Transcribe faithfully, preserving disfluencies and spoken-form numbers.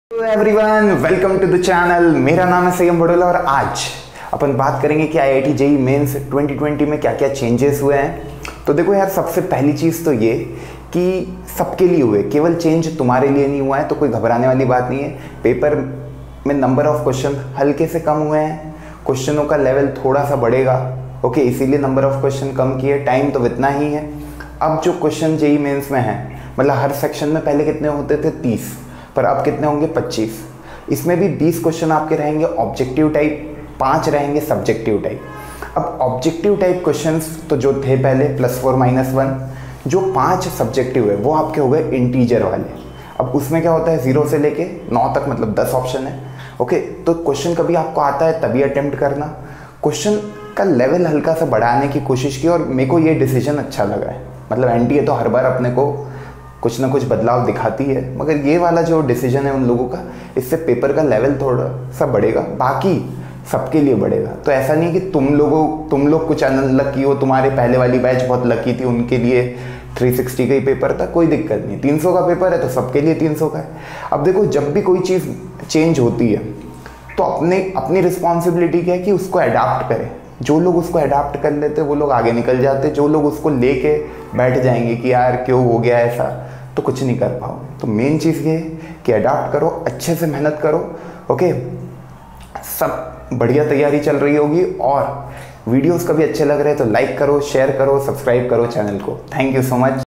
Hello everyone, welcome to the channel. मेरा नाम है सयम बड़ोला और आज अपन बात करेंगे कि I I T JEE Mains twenty twenty में क्या क्या चेंजेस हुए हैं। तो देखो यार, सबसे पहली चीज़ तो ये कि सबके लिए हुए, केवल चेंज तुम्हारे लिए नहीं हुआ है, तो कोई घबराने वाली बात नहीं है। पेपर में नंबर ऑफ क्वेश्चन हल्के से कम हुए हैं, क्वेश्चनों का लेवल थोड़ा सा बढ़ेगा, ओके, इसीलिए नंबर ऑफ क्वेश्चन कम किए। टाइम तो इतना ही है। अब जो क्वेश्चन जेई मेंस में है, मतलब हर सेक्शन में पहले कितने होते थे, तीस, पर अब कितने होंगे, पच्चीस। इसमें भी बीस क्वेश्चन आपके रहेंगे ऑब्जेक्टिव टाइप, पाँच रहेंगे सब्जेक्टिव टाइप। अब ऑब्जेक्टिव टाइप क्वेश्चंस तो जो थे पहले प्लस फोर माइनस वन, जो पाँच सब्जेक्टिव है वो आपके हो गए इंटीजर वाले। अब उसमें क्या होता है, जीरो से लेके नौ तक, मतलब दस ऑप्शन है, ओके। तो क्वेश्चन कभी आपको आता है तभी अटेम्प्ट करना। क्वेश्चन का लेवल हल्का सा बढ़ाने की कोशिश की और मेरे को ये डिसीजन अच्छा लगा है। मतलब एन टी ए तो हर बार अपने को कुछ ना कुछ बदलाव दिखाती है, मगर ये वाला जो डिसीजन है उन लोगों का, इससे पेपर का लेवल थोड़ा सा बढ़ेगा, बाकी सबके लिए बढ़ेगा। तो ऐसा नहीं कि तुम लोगों तुम लोग कुछ अनलकी हो, तुम्हारे पहले वाली बैच बहुत लकी थी, उनके लिए थ्री सिक्सटी का ही पेपर था, कोई दिक्कत नहीं। तीन सौ का पेपर है तो सबके लिए तीन सौ का है। अब देखो, जब भी कोई चीज़ चेंज होती है तो अपने अपनी रिस्पॉन्सिबिलिटी क्या है कि उसको अडाप्ट करें। जो लोग उसको अडाप्ट कर लेते वो लोग आगे निकल जाते, जो लोग उसको लेके बैठ जाएंगे कि यार क्यों हो गया ऐसा, तो कुछ नहीं कर पाओगे। तो मेन चीज़ ये है कि अडाप्ट करो, अच्छे से मेहनत करो, ओके। सब बढ़िया तैयारी चल रही होगी और वीडियोस कभी अच्छे लग रहे हैं तो लाइक करो, शेयर करो, सब्सक्राइब करो चैनल को। Thank you so much.